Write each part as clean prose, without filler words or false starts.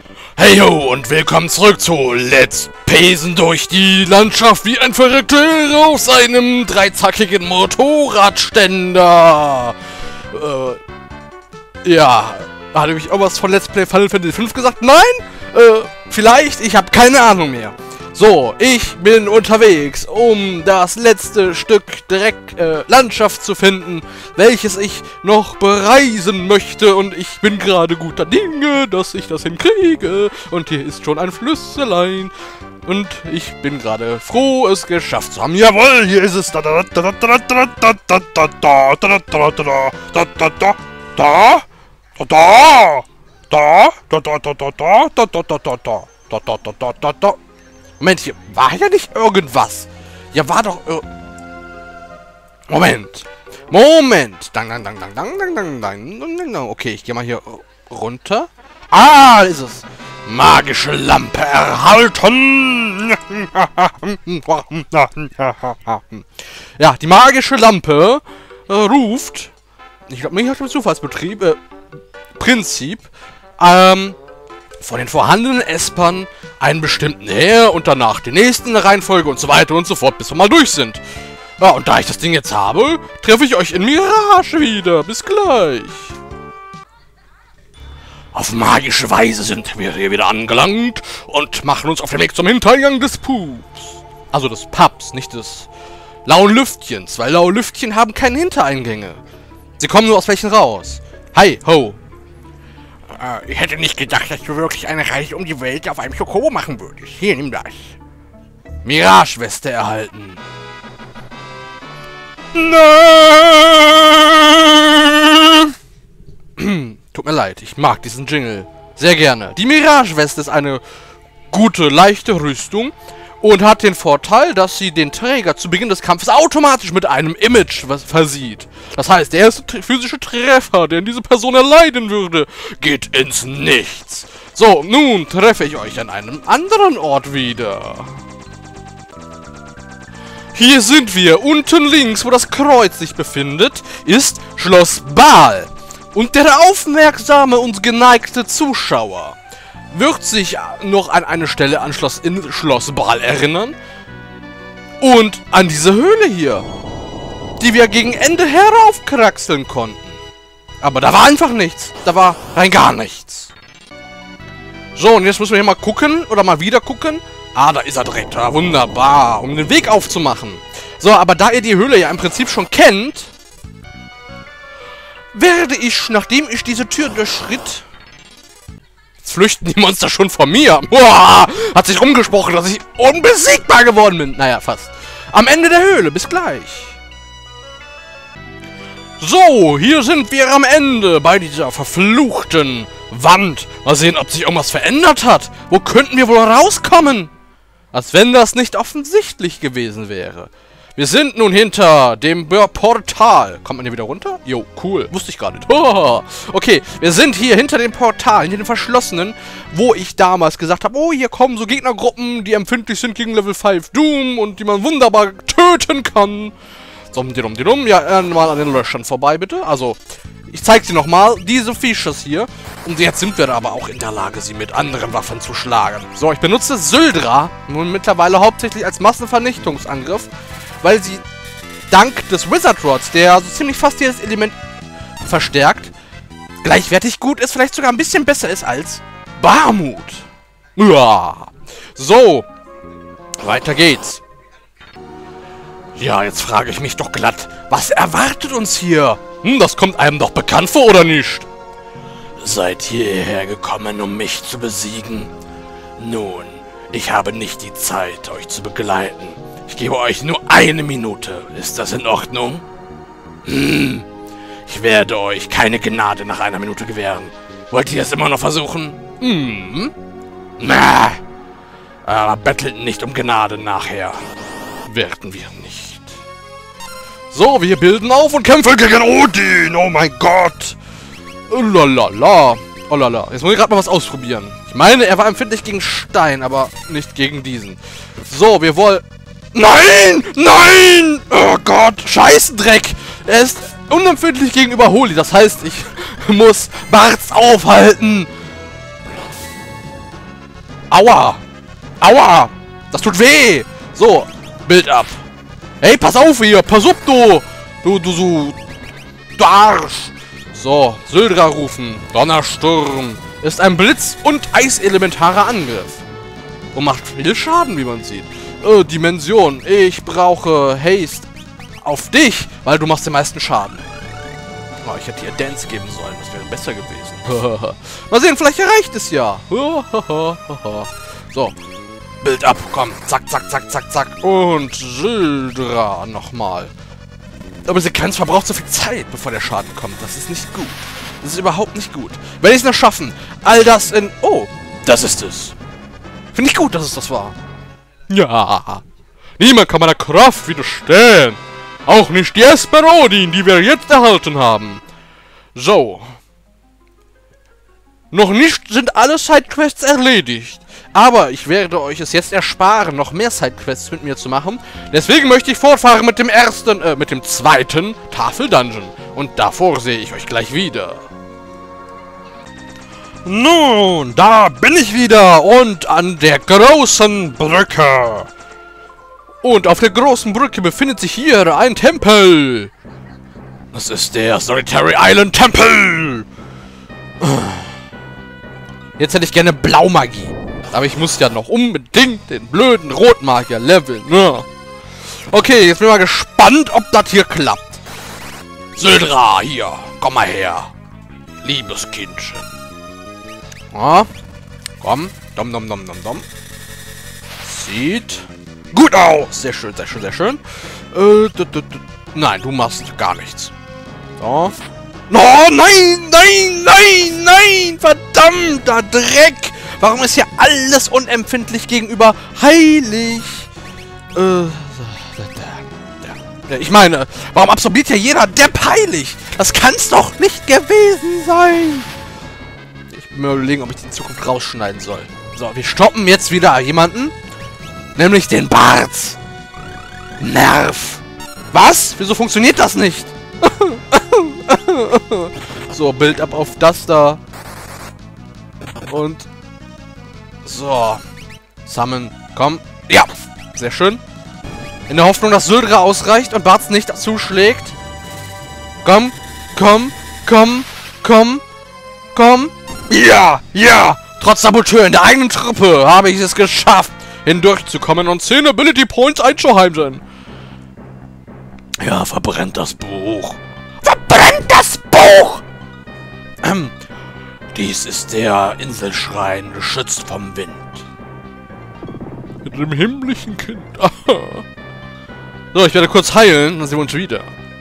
Hey ho und willkommen zurück zu Let's Pesen durch die Landschaft wie ein Verrückter auf seinem dreizackigen Motorradständer. Ja, hatte ich auch was von Let's Play Final Fantasy 5 gesagt? Nein? Vielleicht? Ich habe keine Ahnung mehr. So, ich bin unterwegs, um das letzte Stück Landschaft zu finden, welches ich noch bereisen möchte. Und ich bin gerade guter Dinge, dass ich das hinkriege. Und hier ist schon ein Flüsselein. Und ich bin gerade froh, es geschafft zu haben. Jawohl, hier ist es. Moment, hier war ja nicht irgendwas. Ja, war doch... Moment. Okay, ich gehe mal hier runter. Ah, da ist es. Magische Lampe erhalten. Ja, die magische Lampe ruft... Ich glaube, mich hat das Zufallsprinzip, von den vorhandenen Espern einen bestimmten her und danach den nächsten in der Reihenfolge und so weiter und so fort, bis wir mal durch sind. Ja, und da ich das Ding jetzt habe, treffe ich euch in Mirage wieder. Bis gleich. Auf magische Weise sind wir hier wieder angelangt und machen uns auf den Weg zum Hintereingang des Pups. Also des Pubs, nicht des lauen Lüftchens, weil laue Lüftchen haben keine Hintereingänge. Sie kommen nur aus welchen raus. Hi, ho. Ich hätte nicht gedacht, dass du wirklich eine Reise um die Welt auf einem Chocobo machen würdest. Hier, nimm das. Mirage-Weste erhalten. Nein! Tut mir leid, ich mag diesen Jingle sehr gerne. Die Mirage-Weste ist eine gute, leichte Rüstung und hat den Vorteil, dass sie den Träger zu Beginn des Kampfes automatisch mit einem Image versieht. Das heißt, der erste physische Treffer, den diese Person erleiden würde, geht ins Nichts. So, nun treffe ich euch an einem anderen Ort wieder. Hier sind wir. Unten links, wo das Kreuz sich befindet, ist Schloss Baal. Und der aufmerksame und geneigte Zuschauer wird sich noch an eine Stelle in Schloss Baal erinnern. Und an diese Höhle hier, die wir gegen Ende heraufkraxeln konnten. Aber da war einfach nichts. Da war rein gar nichts. So, und jetzt müssen wir hier mal gucken, oder mal wieder gucken. Ah, da ist er direkt. Ah, wunderbar, um den Weg aufzumachen. So, aber da ihr die Höhle ja im Prinzip schon kennt, werde ich, nachdem ich diese Tür durchschritt... Jetzt flüchten die Monster schon vor mir. Uah, hat sich rumgesprochen, dass ich unbesiegbar geworden bin. Naja, fast. Am Ende der Höhle. Bis gleich. So, hier sind wir am Ende bei dieser verfluchten Wand. Mal sehen, ob sich irgendwas verändert hat. Wo könnten wir wohl rauskommen? Als wenn das nicht offensichtlich gewesen wäre. Wir sind nun hinter dem Portal. Kommt man hier wieder runter? Jo, cool. Wusste ich gar nicht. Oh, okay, wir sind hier hinter dem Portal, hinter dem Verschlossenen, wo ich damals gesagt habe, oh, hier kommen so Gegnergruppen, die empfindlich sind gegen Level 5 Doom und die man wunderbar töten kann. Ja, mal an den Löchern vorbei, bitte. Also, ich zeige sie nochmal. Diese Fisches hier. Und jetzt sind wir aber auch in der Lage, sie mit anderen Waffen zu schlagen. So, ich benutze Syldra nun mittlerweile hauptsächlich als Massenvernichtungsangriff, weil sie dank des Wizard Rods, der so ziemlich fast jedes Element verstärkt, gleichwertig gut ist, vielleicht sogar ein bisschen besser ist als Barmut. Ja. So, weiter geht's. Ja, jetzt frage ich mich doch glatt, was erwartet uns hier? Das kommt einem doch bekannt vor, oder nicht? Seid ihr hierher gekommen, um mich zu besiegen? Nun, ich habe nicht die Zeit, euch zu begleiten. Ich gebe euch nur 1 Minute. Ist das in Ordnung? Ich werde euch keine Gnade nach 1 Minute gewähren. Wollt ihr es immer noch versuchen? Na, aber bettelt nicht um Gnade nachher. Werden wir nicht. So, wir bilden auf und kämpfen gegen Odin. Oh mein Gott. Oh lala. Oh lala. Jetzt muss ich gerade mal was ausprobieren. Ich meine, er war empfindlich gegen Stein, aber nicht gegen diesen. So, wir wollen... Nein! Nein! Oh Gott! Scheißdreck! Er ist unempfindlich gegenüber Holy. Das heißt, ich muss Barts aufhalten. Aua! Aua! Das tut weh! So, Bild ab. Hey, pass auf hier! Pass auf, du! Du Arsch! So, Syldra rufen. Donnersturm ist ein Blitz- und eiselementarer Angriff. Und macht viel Schaden, wie man sieht. Dimension. Ich brauche Haste auf dich, weil du machst den meisten Schaden. Oh, ich hätte hier Dance geben sollen. Das wäre besser gewesen. Mal sehen, vielleicht erreicht es ja. So. Bild ab. Komm. Zack, zack, zack, zack, zack. Und Syldra nochmal. Aber Sequenz verbraucht so viel Zeit, bevor der Schaden kommt. Das ist nicht gut. Das ist überhaupt nicht gut. Werde ich es noch schaffen? All das in... Oh, das ist es. Finde ich gut, dass es das war. Ja. Niemand kann meiner Kraft widerstehen. Auch nicht die Esperodin, die wir jetzt erhalten haben. So. Noch nicht sind alle Sidequests erledigt. Aber ich werde euch es jetzt ersparen, noch mehr Sidequests mit mir zu machen. Deswegen möchte ich fortfahren mit dem zweiten Tafel-Dungeon. Und davor sehe ich euch gleich wieder. Nun, da bin ich wieder und an der großen Brücke. Und auf der großen Brücke befindet sich hier ein Tempel. Das ist der Solitary Island Tempel. Jetzt hätte ich gerne Blaumagie. Aber ich muss ja noch unbedingt den blöden Rotmagier leveln. Ne? Okay, jetzt bin ich mal gespannt, ob das hier klappt. Syldra, hier. Komm mal her. Liebes Kindchen. Ja, komm. Dom, dom, dom, dom, dom. Sieht gut aus. Sehr schön, sehr schön, sehr schön. Nein, du machst gar nichts. So. Oh, nein, nein, nein, nein. Verdammter Dreck. Warum ist hier alles unempfindlich gegenüber heilig? Ich meine, warum absorbiert hier jeder Depp heilig? Das kann's doch nicht gewesen sein. Ich bin mir überlegen, ob ich die in Zukunft rausschneiden soll. So, wir stoppen jetzt wieder jemanden. Nämlich den Bart. Nerv. Was? Wieso funktioniert das nicht? So, Bild ab auf das da. Und... So. Summon. Komm. Ja. Sehr schön. In der Hoffnung, dass Syldra ausreicht und Bart's nicht zuschlägt. Komm. Komm. Komm. Komm. Komm. Ja. Ja. Trotz Saboteur in der eigenen Truppe habe ich es geschafft, hindurchzukommen und 10 Ability Points einzuheimsen. Ja, verbrennt das Buch. Verbrennt das Buch! Dies ist der Inselschrein, geschützt vom Wind. Mit dem himmlischen Kind. So, ich werde kurz heilen, dann sehen wir uns wieder.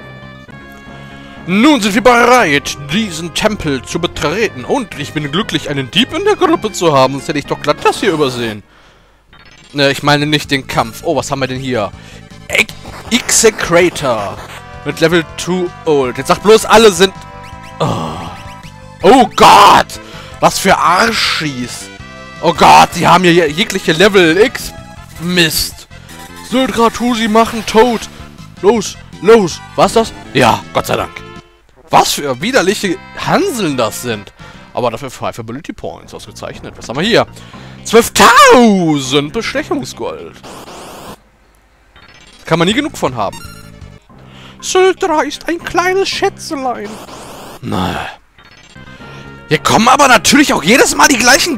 Nun sind wir bereit, diesen Tempel zu betreten. Und ich bin glücklich, einen Dieb in der Gruppe zu haben. Sonst hätte ich doch glatt das hier übersehen. Ne, ich meine nicht den Kampf. Oh, was haben wir denn hier? Execrator. Mit Level 2 Old. Jetzt sagt bloß, alle sind... Oh Gott! Was für Arschis! Oh Gott, die haben hier jegliche Level X. Mist. Syldra, Tusi machen tot. Los, los. Was das? Ja, Gott sei Dank. Was für widerliche Hanseln das sind. Aber dafür 5 Ability Points. Ausgezeichnet. Was haben wir hier? 12.000 Bestechungsgold. Kann man nie genug von haben. Syldra ist ein kleines Schätzelein. Nein. Hier kommen aber natürlich auch jedes Mal die gleichen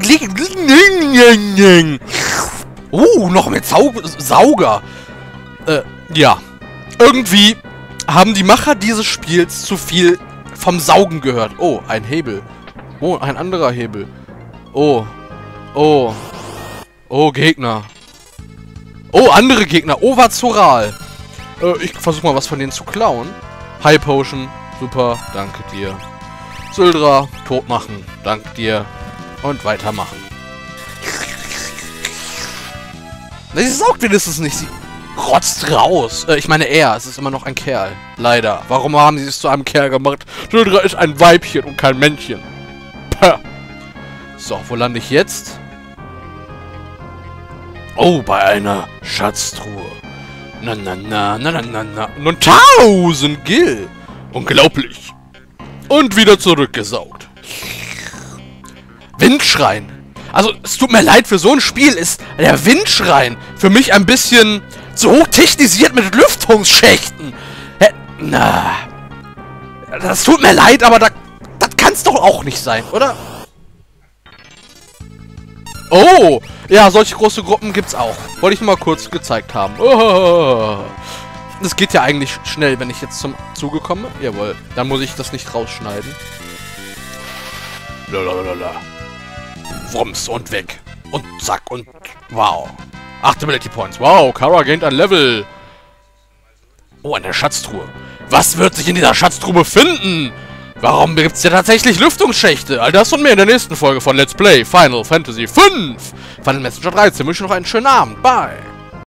noch mit Sauger. Ja. Irgendwie haben die Macher dieses Spiels zu viel vom Saugen gehört. Oh, ein Hebel. Oh, ein anderer Hebel. Oh. Oh. Oh, Gegner. Oh, andere Gegner. Ovazoral. Ich versuche mal was von denen zu klauen. High Potion. Super. Danke dir. Syldra, tot machen. Dank dir. Und weitermachen. Sie saugt wenigstens nicht. Sie rotzt raus. Ich meine er. Es ist immer noch ein Kerl. Leider. Warum haben sie es zu einem Kerl gemacht? Syldra ist ein Weibchen und kein Männchen. Puh. So, wo lande ich jetzt? Oh, bei einer Schatztruhe. Na, na, na, na, na, na, na. Nun 1000 Gil. Unglaublich. Und wieder zurückgesaugt. Windschrein. Also, es tut mir leid, für so ein Spiel ist der Windschrein für mich ein bisschen zu hoch technisiert mit Lüftungsschächten. Na. Das tut mir leid, aber das kann's doch auch nicht sein, oder? Oh! Ja, solche große Gruppen gibt's auch. Wollte ich mal kurz gezeigt haben. Oh. Das geht ja eigentlich schnell, wenn ich jetzt zum Zuge komme. Jawohl, dann muss ich das nicht rausschneiden. Lalalala. Wumms und weg. Und zack und wow. 8 Ability Points. Wow, Kara gained ein Level. Oh, eine Schatztruhe. Was wird sich in dieser Schatztruhe befinden? Warum gibt es ja tatsächlich Lüftungsschächte? All das und mehr in der nächsten Folge von Let's Play Final Fantasy V. Final Messenger 13. Ich wünsche noch einen schönen Abend. Bye.